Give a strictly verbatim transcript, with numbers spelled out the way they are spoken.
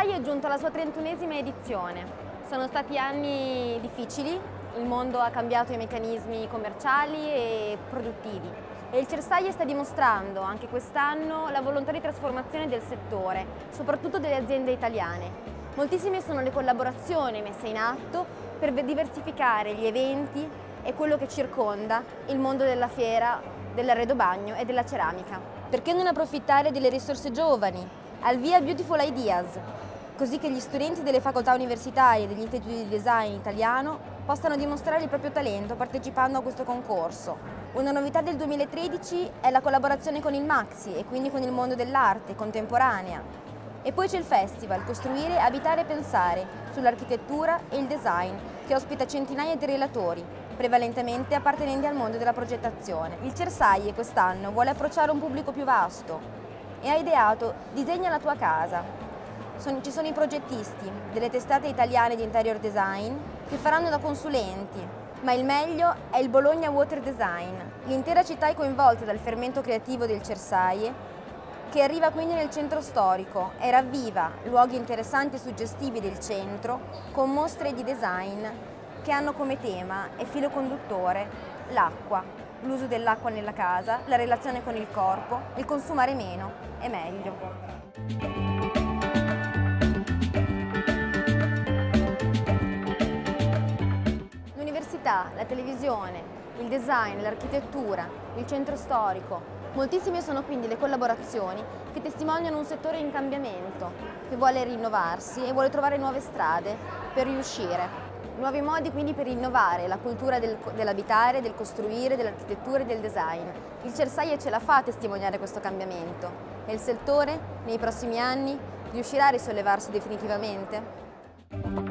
Cersaie è giunto alla sua trentunesima edizione. Sono stati anni difficili, il mondo ha cambiato i meccanismi commerciali e produttivi e il Cersaie sta dimostrando anche quest'anno la volontà di trasformazione del settore, soprattutto delle aziende italiane. Moltissime sono le collaborazioni messe in atto per diversificare gli eventi e quello che circonda il mondo della fiera, dell'arredobagno e della ceramica. Perché non approfittare delle risorse giovani? Al via Beautiful Ideas, così che gli studenti delle facoltà universitarie e degli istituti di design italiano possano dimostrare il proprio talento partecipando a questo concorso. Una novità del duemilatredici è la collaborazione con il Maxi e quindi con il mondo dell'arte contemporanea. E poi c'è il festival Costruire, Abitare e Pensare sull'architettura e il design, che ospita centinaia di relatori, prevalentemente appartenenti al mondo della progettazione. Il Cersaie quest'anno vuole approcciare un pubblico più vasto e ha ideato Disegna la tua casa. Sono, ci sono i progettisti delle testate italiane di interior design che faranno da consulenti, ma il meglio è il Bologna Water Design. L'intera città è coinvolta dal fermento creativo del Cersaie, che arriva quindi nel centro storico e ravviva luoghi interessanti e suggestivi del centro con mostre di design che hanno come tema e filo conduttore l'acqua, l'uso dell'acqua nella casa, la relazione con il corpo, il consumare meno e meglio. L'università, la televisione, il design, l'architettura, il centro storico, moltissime sono quindi le collaborazioni che testimoniano un settore in cambiamento, che vuole rinnovarsi e vuole trovare nuove strade per riuscire. Nuovi modi quindi per innovare la cultura del, dell'abitare, del costruire, dell'architettura e del design. Il Cersaie ce la fa a testimoniare questo cambiamento e il settore nei prossimi anni riuscirà a risollevarsi definitivamente?